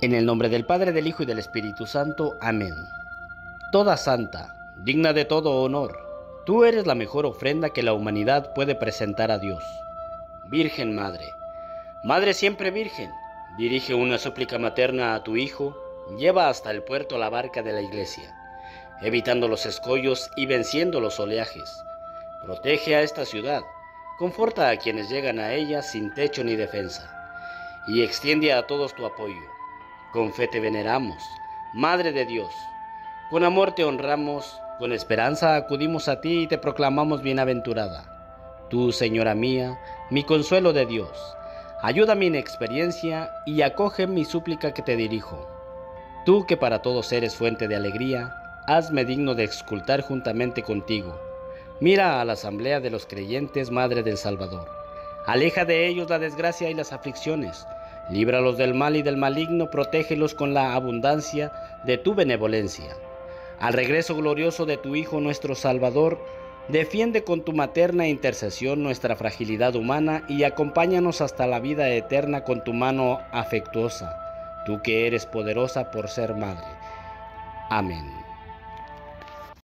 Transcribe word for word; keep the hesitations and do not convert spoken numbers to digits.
En el nombre del Padre, del Hijo y del Espíritu Santo. Amén. Toda santa, digna de todo honor, tú eres la mejor ofrenda que la humanidad puede presentar a Dios. Virgen Madre, Madre siempre Virgen, dirige una súplica materna a tu Hijo, lleva hasta el puerto la barca de la Iglesia, evitando los escollos y venciendo los oleajes. Protege a esta ciudad, conforta a quienes llegan a ella sin techo ni defensa, y extiende a todos tu apoyo. Con fe te veneramos, Madre de Dios. Con amor te honramos, con esperanza acudimos a ti y te proclamamos bienaventurada. Tú, Señora mía, mi consuelo de Dios, ayuda mi inexperiencia y acoge mi súplica que te dirijo. Tú que para todos eres fuente de alegría, hazme digno de exultar juntamente contigo. Mira a la asamblea de los creyentes, Madre del Salvador. Aleja de ellos la desgracia y las aflicciones. Líbralos del mal y del maligno, protégelos con la abundancia de tu benevolencia. Al regreso glorioso de tu Hijo nuestro Salvador, defiende con tu materna intercesión nuestra fragilidad humana y acompáñanos hasta la vida eterna con tu mano afectuosa, tú que eres poderosa por ser Madre. Amén.